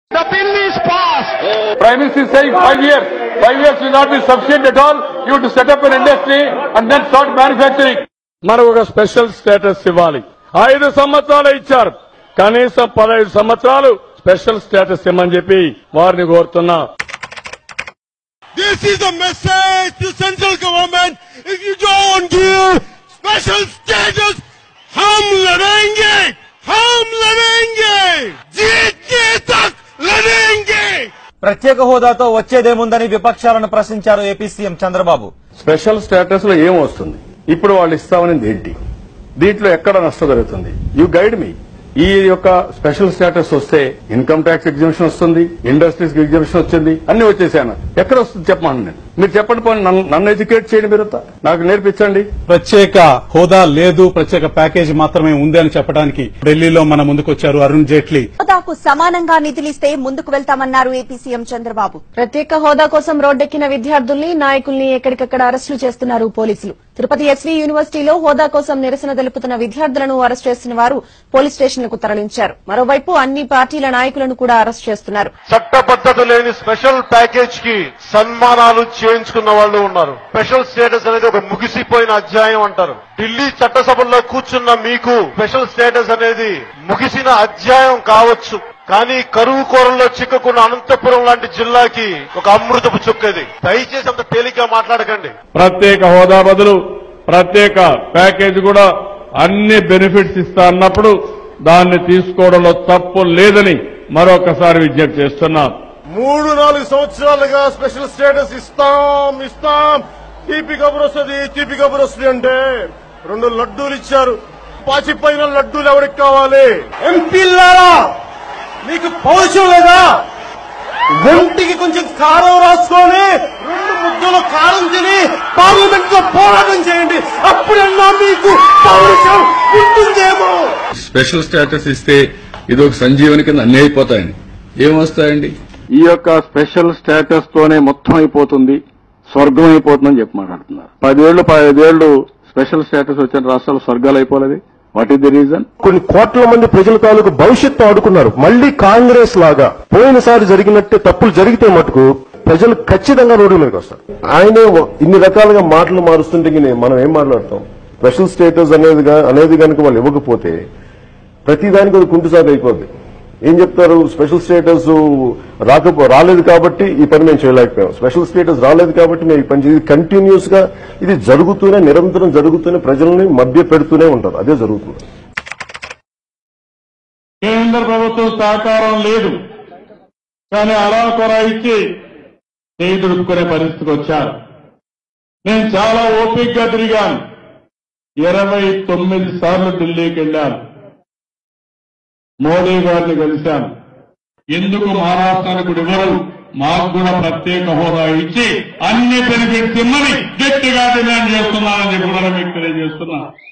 The bill is passed. Prime Minister is saying 5 years. 5 years will not be sufficient at all. You have to set up an industry and then start manufacturing. మనకు ఒక special status ఇవ్వాలి. 5 సంవత్సరాలు ఇచ్చారు. కనీసం 15 సంవత్సరాలు special status ఇవ్వమని చెప్పి వారిని కోరుతున్నా. This is a message to central government. If you don't give special status, हम लड़ेंगे. जीतने तक लड़ेंगे. ప్రత్యేక హోదాతో వచ్చేదేముందని విపక్షాలను ప్రశ్నించారు AP CM Chandrababu. Special status లో ఏం వస్తుంది? ఇప్పుడు వాళ్ళు ఇస్తామనేది ఏంటి? దీంట్లో ఎక్కడ నష్టం జరుగుతుంది? You guide me. ఈ యొక్క స్పెషల్ స్టేటస్ వస్తే ఇన్కమ్ ట్యాక్స్ ఎగ్జిబిషన్ వస్తుంది, ఇండస్ట్రీస్ ఎగ్జిబిషన్ వచ్చింది, అన్ని వచ్చేసాను. ఎక్కడ వస్తుంది చెప్పమని నేను. మీరు చెప్పండి, పోనీ నన్ను ఎడ్యుకేట్ చేయండి, మీరు నాకు నేర్పించండి. ప్రత్యేక హోదా లేదు, ప్రత్యేక ప్యాకేజీ మాత్రమే ఉంది అని చెప్పడానికి ఢిల్లీలో మన ముందుకొచ్చారు అరుణ్ జైట్లీ. హోదాకు సమానంగా నిధులిస్తే ముందుకు వెళ్తామన్నారు ఏపీ సీఎం చంద్రబాబు. ప్రత్యేక హోదా కోసం రోడ్డెక్కిన విద్యార్థుల్ని, నాయకుల్ని ఎక్కడికక్కడ అరెస్టులు చేస్తున్నారు పోలీసులు. తిరుపతి ఎస్వీ యూనివర్సిటీలో హోదా కోసం నిరసన తెలుపుతున్న విద్యార్థులను అరెస్ట్ చేసిన వారు పోలీస్ స్టేషన్లకు తరలించారు. మరోవైపు అన్ని పార్టీల నాయకులను కూడా అరెస్ట్ చేస్తున్నారు. చట్టబద్ధత లేని స్పెషల్ ప్యాకేజ్ కి సన్మానాలు చేయించుకున్న వాళ్ళు ఉన్నారు. స్పెషల్ స్టేటస్ అనేది ఒక ముగిసిపోయిన అధ్యాయం అంటారు. ఢిల్లీ చట్టసభల్లో కూర్చున్న మీకు స్పెషల్ స్టేటస్ అనేది ముగిసిన అధ్యాయం కావచ్చు, కానీ కరువు కోరల్లో చిక్కుకున్న అనంతపురం లాంటి జిల్లాకి ఒక అమృతపు చుక్కది. దయచేసి అంత తేలిగ్గా మాట్లాడకండి. ప్రత్యేక హోదా బదులు ప్రత్యేక ప్యాకేజ్ కూడా అన్ని బెనిఫిట్స్ ఇస్తా అన్నప్పుడు దాన్ని తీసుకోవడంలో తప్పు లేదని మరొకసారి విజ్ఞప్తి చేస్తున్నాం. 3-4 సంవత్సరాలుగా స్పెషల్ స్టేటస్ ఇస్తాం తీపి కబురు వస్తుంది అంటే 2 లడ్డూలు ఇచ్చారు. పాచిపోయిన లడ్డూలు ఎవరికి కావాలి? ఎంపీలారా, మీకు పౌరుషం లేదా? ఒంటికి కొంచెం కారం రాసుకొని 2 ముద్దలు కారం తిని పార్లమెంట్ లో పోరాటం చేయండి. అప్పుడన్నా మీకు పౌరుషం ఉంటుందేమో. స్పెషల్ స్టేటస్ ఇస్తే ఇది ఒక సంజీవని కింద అన్ని అయిపోతాయండి. ఏమొస్తాయండి? ఈ యొక్క స్పెషల్ స్టేటస్ తోనే మొత్తం అయిపోతుంది, స్వర్గం అయిపోతుందని చెప్పి మాట్లాడుతున్నారు. 10 ఏళ్లు స్పెషల్ స్టేటస్ వచ్చిన రాష్ట్రాలు స్వర్గాలు అయిపోలేదు. What is the reason? కొన్ని కోట్ల మంది ప్రజల తాలూకు భవిష్యత్తు ఆడుకున్నారు. మళ్లీ కాంగ్రెస్ లాగా పోయినసారి జరిగినట్టే తప్పులు జరిగితే మటుకు ప్రజలు ఖచ్చితంగా రోడ్డు మీదకి వస్తారు. ఆయనే ఇన్ని రకాలుగా మాటలు మారుస్తుంటే మనం ఏం మాట్లాడతాం? స్పెషల్ స్టేటస్ అనేది కనుక వాళ్ళు ఇవ్వకపోతే ప్రతిదానికి అది కుంటుసాగు అయిపోద్ది. ఏం చెప్తారు? స్పెషల్ స్టేటస్ రాలేదు కాబట్టి ఈ పని మేము చేయలేకపోయాం, స్పెషల్ స్టేటస్ రాలేదు కాబట్టి మేము ఈ పని చేసి కంటిన్యూస్ గా ఇది జరుగుతూనే, నిరంతరం జరుగుతూనే ప్రజల్ని మభ్య పెడుతూనే ఉంటారు. అదే జరుగుతుంది. కేంద్ర ప్రభుత్వం సహకారం లేదు, కానీ అలా కూడా ఇచ్చి చేదుడుకునే పరిస్థితికి వచ్చారు. నేను చాలా ఓపికగా తిరిగాను. 29 సార్లు ఢిల్లీకి వెళ్ళాను. మోడీ గారిని కలిశాను. ఎందుకు మహారాష్ట్రానికి ఇవ్వరు? మాకు కూడా ప్రత్యేక హోదా ఇచ్చి అన్ని బెనిఫిట్స్ ఇమ్మని గట్టిగా డిమాండ్ చేస్తున్నానని చెప్పి కూడా మీకు తెలియజేస్తున్నా.